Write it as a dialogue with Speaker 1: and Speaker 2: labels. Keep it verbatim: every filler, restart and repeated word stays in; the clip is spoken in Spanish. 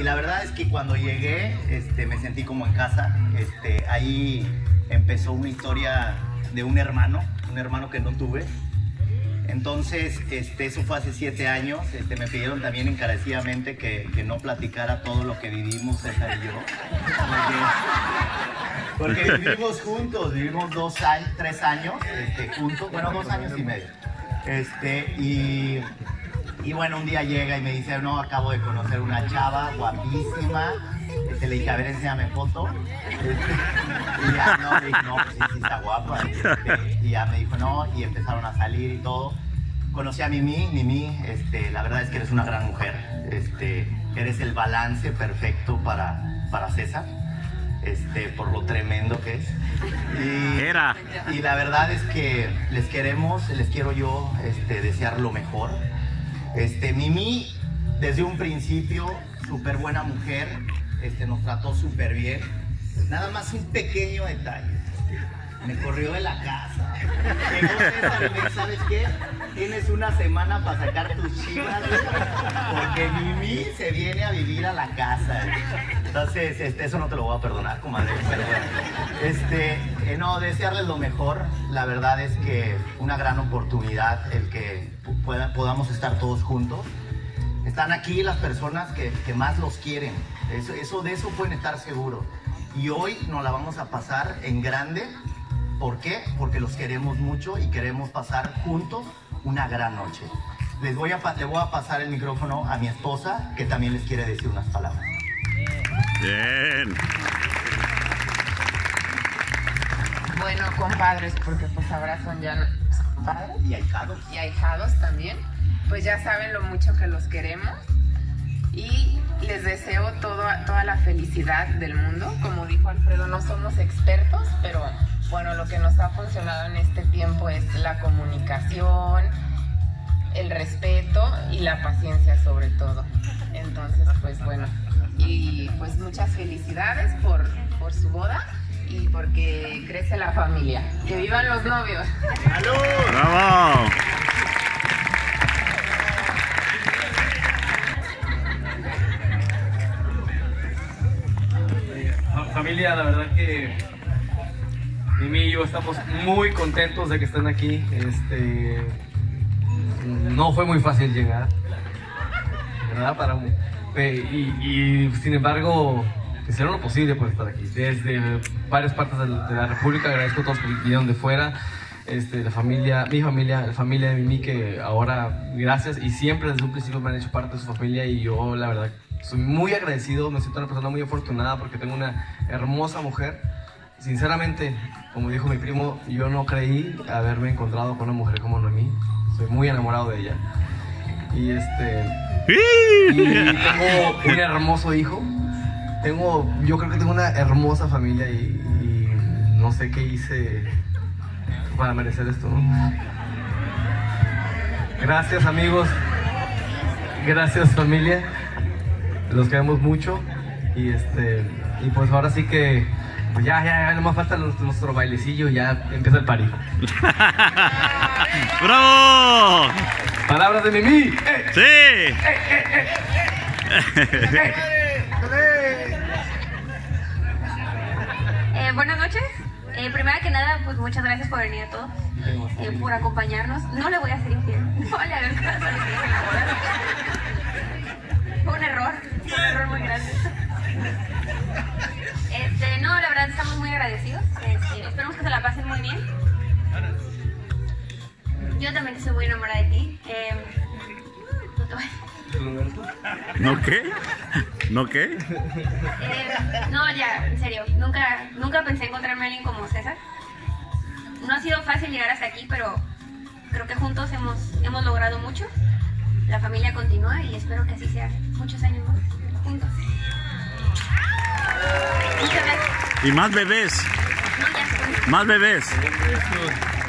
Speaker 1: la verdad es que cuando llegué, este, me sentí como en casa. Este, ahí empezó una historia de un hermano, un hermano que no tuve. Entonces, este, eso fue hace siete años. Este, me pidieron también encarecidamente que, que no platicara todo lo que vivimos César y yo. Porque, porque vivimos juntos, vivimos dos años, tres años este, juntos, bueno, dos años y medio. Este, y, y bueno, un día llega y me dice, no, acabo de conocer una chava guapísima. Este, le dije, a ver, enséñame foto. Este, y ya, no, le dije, no, pues sí, sí está guapa. Este, y ya me dijo, no, y empezaron a salir y todo. Conocí a Mimi, Mimi, este, la verdad es que eres una gran mujer. Este, eres el balance perfecto para, para César, este, por lo tremendo que es. Y,
Speaker 2: Era.
Speaker 1: y la verdad es que les queremos, les quiero yo este, desear lo mejor. Este, Mimi, desde un principio, súper buena mujer. Este, nos trató súper bien. Nada más un pequeño detalle. Me corrió de la casa. Llegó César y me dijo, ¿sabes qué? Tienes una semana para sacar tus chivas, porque Mimi se viene a vivir a la casa. Entonces, este, eso no te lo voy a perdonar, comadre. Pero bueno, este, eh, no, desearles lo mejor. La verdad es que una gran oportunidad el que pueda, podamos estar todos juntos. Están aquí las personas que, que más los quieren. Eso, eso, de eso pueden estar seguros. Y hoy nos la vamos a pasar en grande. ¿Por qué? Porque los queremos mucho y queremos pasar juntos una gran noche. Les voy a, le voy a pasar el micrófono a mi esposa, que también les quiere decir unas palabras.
Speaker 2: Bien.
Speaker 3: Bueno, compadres, porque pues ahora son ya padres.
Speaker 1: Y ahijados.
Speaker 3: Y ahijados también. Pues ya saben lo mucho que los queremos. Y les deseo todo, toda la felicidad del mundo. Como dijo Alfredo, no somos expertos, pero bueno, lo que nos ha funcionado en este tiempo es la comunicación, el respeto y la paciencia sobre todo. Entonces, pues bueno, y pues muchas felicidades por, por su boda y porque crece la familia. ¡Que vivan los novios!
Speaker 1: ¡Salud!
Speaker 2: ¡Bravo!
Speaker 4: Familia, la verdad que Mimi y yo estamos muy contentos de que estén aquí. Este, no fue muy fácil llegar, ¿verdad? Para un, y, y sin embargo hicieron lo posible por estar aquí. Desde varias partes de la, de la República, agradezco a todos que vinieron de fuera. Este, la familia, mi familia, la familia de Mimi, que ahora gracias y siempre desde un principio me han hecho parte de su familia, y yo la verdad soy muy agradecido, me siento una persona muy afortunada porque tengo una hermosa mujer. Sinceramente, como dijo mi primo, yo no creí haberme encontrado con una mujer como Noemí. Soy muy enamorado de ella. Y este y tengo un hermoso hijo. Tengo, yo creo que tengo una hermosa familia y, y no sé qué hice para merecer esto, ¿no? Gracias, amigos. Gracias, familia. Los queremos mucho. Y este y pues ahora sí que pues ya, ya, ya, no más falta nuestro, nuestro bailecillo y ya empieza el party.
Speaker 2: ¡Bravo!
Speaker 4: Palabras de Mimi. ¡Eh!
Speaker 2: ¡Sí!
Speaker 4: ¡Eh, eh, eh!
Speaker 5: Eh, buenas noches. Eh, primero que nada, pues muchas gracias por venir a todos, eh, por acompañarnos. No le voy a hacer infiel. No le hagan caso a la infiel en la boda. Fue un error, fue un error muy grande. Este, no, la verdad estamos muy agradecidos. Este, esperemos que se la pasen muy bien. Yo también estoy muy enamorada de ti. Eh, no te voy a...
Speaker 2: ¿No qué? ¿No qué?
Speaker 5: Eh, no, ya, en serio, nunca, nunca pensé encontrarme a alguien como César. No ha sido fácil llegar hasta aquí, pero creo que juntos hemos, hemos logrado mucho. La familia continúa y espero que así sea muchos años más juntos. Muchas gracias.
Speaker 2: Y más bebés.
Speaker 5: No, ya estoy.
Speaker 2: Más bebés.